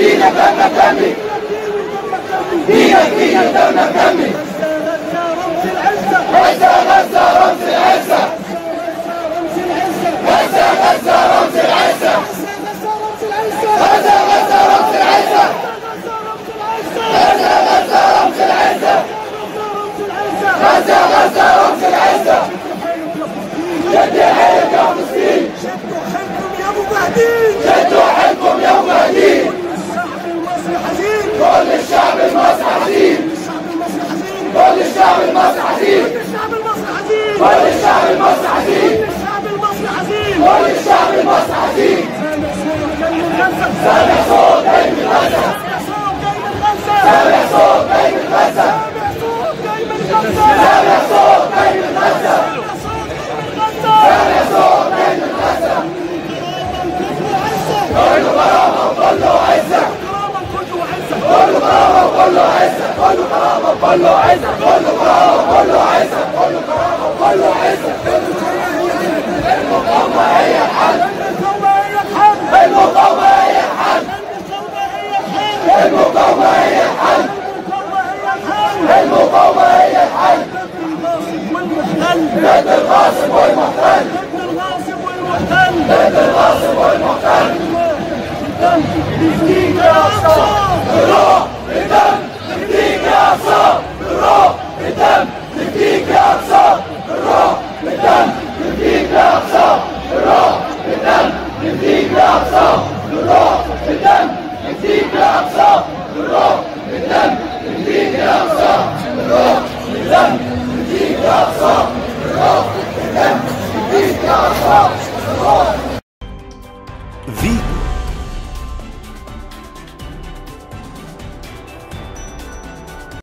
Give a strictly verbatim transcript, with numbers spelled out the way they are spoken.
دينك دمك دمي، دينك دينك دمك دمي. غزة غزة رمز العزة، غزة غزة رمز العزة، غزة غزة رمز العزة، غزة غزة رمز العزة، غزة غزة رمز العزة. شدوا حيلك يا فلسطين، شدوا حيلكم يا مجاهدين، شدوا حيلكم يا مجاهدين. كل الشعب المصري حزين، كل الشعب المصري حزين، كل الشعب المصري حزين، كل الشعب المصري حزين، كل الشعب المصري حزين. سامع صوت جاي من غزة، سامع صوت جاي من غزة، سامع صوت جاي من غزة، سامع صوت جاي من غزة. كله كرامة وكله عزة، كله كرامة وكله عزة، كله كرامة وكله عزة، كله كرامة وكله عزة، كله كرامة وكله عزة.